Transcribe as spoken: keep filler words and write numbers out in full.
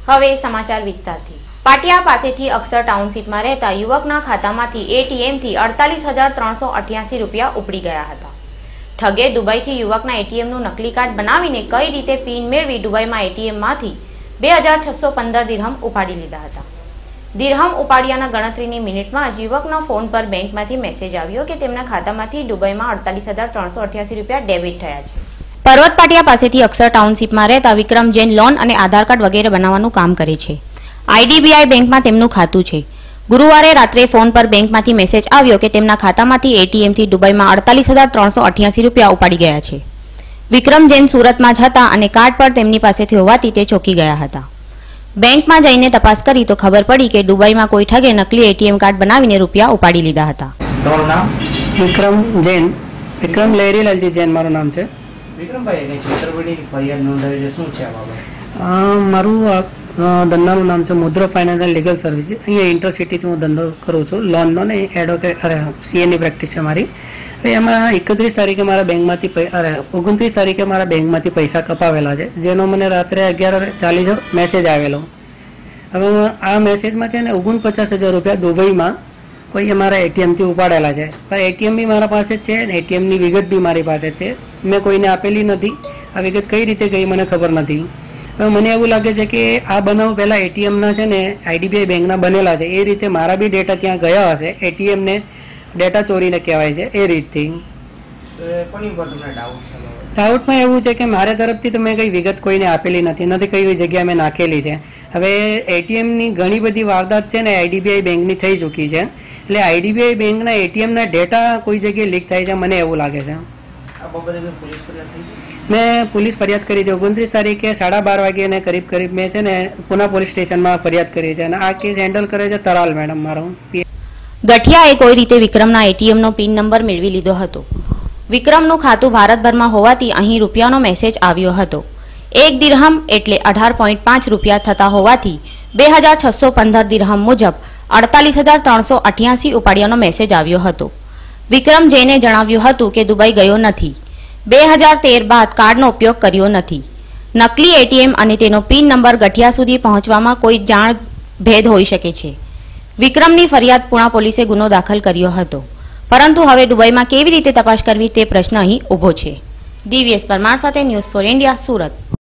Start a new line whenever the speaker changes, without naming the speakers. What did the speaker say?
હવે સમાચાર વિસ્તારથી। પાટિયા પાસેથી અક્ષર ટાઉનશીપમાં રહેતા યુવકના ખાતામાંથી એટીએમથી અડતાલીસ હજાર ત્રણસો અઠ્યાસી રૂપિયા ઉપડી ગયા હતા। ઠગે દુબઈથી યુવકના એટીએમનું નકલી કાર્ડ બનાવીને કઈ રીતે પિન મેળવી દુબઈમાં એટીએમમાંથી બે હજાર છસો પંદર દિરહમ ઉપાડી લીધા હતા। દિરહમ ઉપાડ્યાના ગણતરીની મિનિટમાં જ યુવકના ફોન પર બેંકમાંથી મેસેજ આવ્યો કે તેમના ખાતામાંથી દુબઈમાં અડતાલીસ હજાર ત્રણસો અઠ્યાસી રૂપિયા ડેબિટ થયા છે। પર્વત પાટિયા પાસેથી અક્ષર ટાઉનશીપમાં રહેતા વિક્રમ જૈન લોન અને આધાર કાર્ડ વગેરે બનાવવાનું કામ કરે છે। આઈડીબીઆઈ બેંકમાં તેમનું ખાતું છે। ગુરુવારે રાત્રે ફોન પર બેંકમાંથી મેસેજ આવ્યો કે તેમના ખાતામાંથી એટીએમથી દુબઈમાં અડતાલીસ હજાર ત્રણસો અઠ્યાસી રૂપિયા ઉપાડી ગયા છે। વિક્રમ જૈન સુરતમાં જ હતા અને કાર્ડ પર તેમની પાસેથી હોવાથી તે ચોંકી ગયા હતા। બેંકમાં જઈને તપાસ કરી તો ખબર પડી કે દુબઈમાં કોઈ ઠગે નકલી એટીએમ કાર્ડ બનાવીને રૂપિયા ઉપાડી લીધા હતા।
તમારું નામ?
વિક્રમ જૈન, વિક્રમ લહેરીલાલજી જૈન મારું નામ છે।
વિક્રમભાઈ, એને છેતરપિંડીની ફરિયાદ નોંધાવી છે, શું છે આ બાબત?
મારું ધંધાનું નામ છે Mudra finance and legal service. અહીંયા ઇન્ટરસિટીથી હું ધંધો કરું છું, લોનનો ને એડવોકેટ અરે સીએની પ્રેક્ટિસ છે મારી। હવે એમાં એકત્રીસ તારીખે મારા બેંકમાંથી અરે ઓગણત્રીસ તારીખે મારા બેંકમાંથી પૈસા કપાવેલા છે, જેનો મને રાત્રે અગિયાર ચાલીસ મેસેજ આવેલો। હવે આ મેસેજમાં છે ને ઓગણપચાસ હજાર રૂપિયા દુબઈમાં કોઈ અમારા એટીએમથી ઉપાડેલા છે, પણ એટીએમ બી મારા પાસે જ છે ને એટીએમની વિગત બી મારી પાસે જ છે। મેં કોઈને આપેલી નથી, આ વિગત કઈ રીતે ગઈ મને ખબર નથી। હવે મને એવું લાગે છે કે આ બનાવ પહેલાં એટીએમના છે ને આઈડીબીઆઈ બેંકના બનેલા છે, એ રીતે મારા બી ડેટા ત્યાં ગયા હશે, એટીએમને ડેટા ચોરીને કહેવાય છે એ રીતથી। ડાઉટમાં એવું છે કે મારા તરફથી તો મેં કંઈ વિગત કોઈને આપેલી નથી, નથી કઈ જગ્યાએ મેં નાખેલી છે। હવે એટીએમની ઘણી બધી વારદાત છે ને આઈડીબીઆઈ બેંકની થઈ ચૂકી છે, એટલે આઈડીબીઆઈ બેંકના એટીએમના ડેટા કોઈ જગ્યાએ લીક થાય છે મને એવું લાગે છે। મેં પોલીસ ફરિયાદ કરી છે ઓગણત્રીસ તારીખે સાડા બાર વાગે ને કરીબ કરીબ મેં છે ને પુના પોલીસ સ્ટેશનમાં ફરિયાદ કરી છે અને આ કેસ હેન્ડલ કરે છે તરાલ મેડમ મારો।
ગઠિયાએ કોઈ રીતે વિક્રમના એટીએમનો પિન નંબર મેળવી લીધો હતો। વિક્રમનું ખાતું ભારતભરમાં હોવાથી અહીં રૂપિયાનો મેસેજ આવ્યો હતો। એક દિરહમ એટલે અઢાર પોઈન્ટ પાંચ રૂપિયા થતા હોવાથી બે હજાર છસો પંદર દિરહમ મુજબ અડતાલીસ હજાર ત્રણસો અઠ્યાસી ઉપાડ્યાનો મેસેજ આવ્યો હતો। વિક્રમ જૈને જણાવ્યું હતું કે દુબઈ ગયો નથી, બે હજાર તેર બાદ કાર્ડનો ઉપયોગ કર્યો નથી। નકલી એટીએમ અને તેનો પિન નંબર ગઠિયા સુધી પહોંચવામાં કોઈ જાણ ભેદ હોઈ શકે છે। વિક્રમની ફરિયાદ પુણા પોલીસે ગુનો દાખલ કર્યો હતો, પરંતુ હવે દુબઈમાં કેવી રીતે તપાસ કરવી તે પ્રશ્ન અહીં ઊભો છે। દિવ્યેશ પરમાર સાથે ન્યૂઝ ફોર ઇન્ડિયા, સુરત।